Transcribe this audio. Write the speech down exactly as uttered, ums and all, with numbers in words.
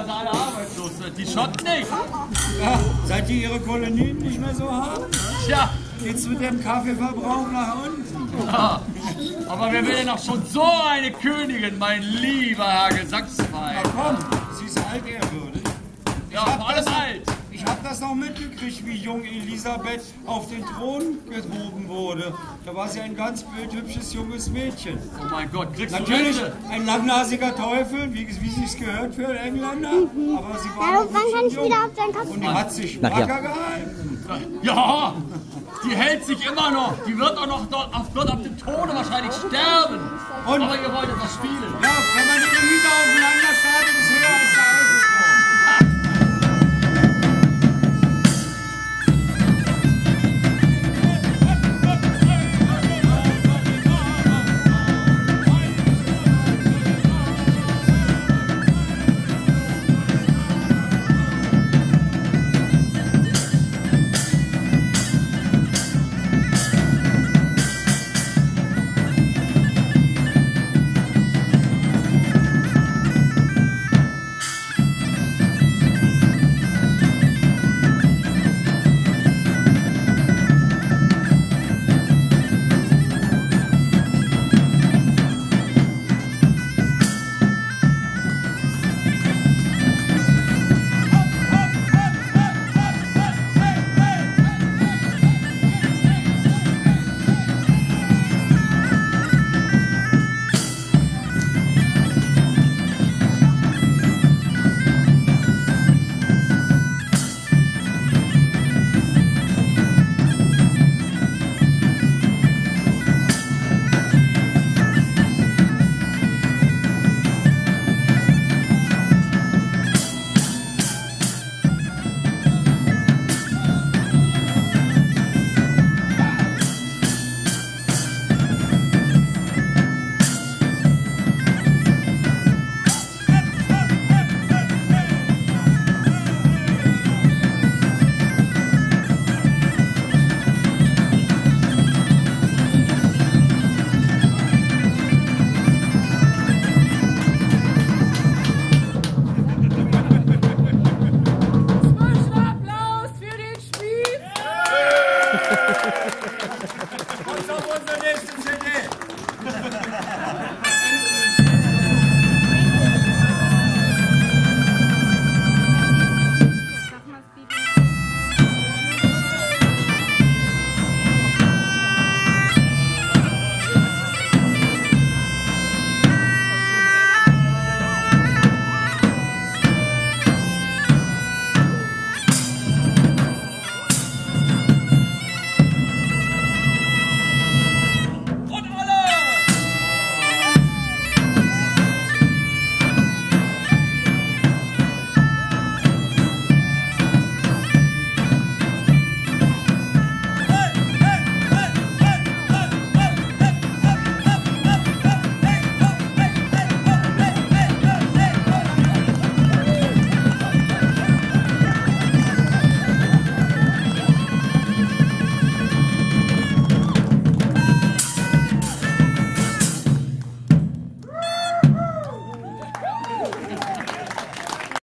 sie alle arbeitslos sind. Die Schotten nicht. Ja, seit die ihre Kolonien nicht mehr so haben, Tja. geht's mit dem Kaffeeverbrauch nach unten. Ja, aber wer will denn noch schon so eine Königin, mein lieber Herr Gesangsverein? Na komm, sie ist alt ehrwürdig. Ja, vor allem alt. Ich hab das noch mitgekriegt, wie jung Elisabeth auf den Thron gehoben wurde. Da war sie ein ganz bildhübsches junges Mädchen. Oh mein Gott, kriegst Natürlich du Rente? ein langnasiger Teufel, wie, wie sie es gehört für einen Engländer. Mhm. Aber sie war Ja, noch wann nicht kann so ich jung. wieder auf deinen Kopf? Und die hat sich Nachher. wacker gehalten. Ja, die hält sich immer noch. Die wird auch noch dort auf, dort auf dem Throne wahrscheinlich sterben. Und? Aber ihr wollt etwas spielen. Ja, wenn man ihre Hüte aufeinander startet,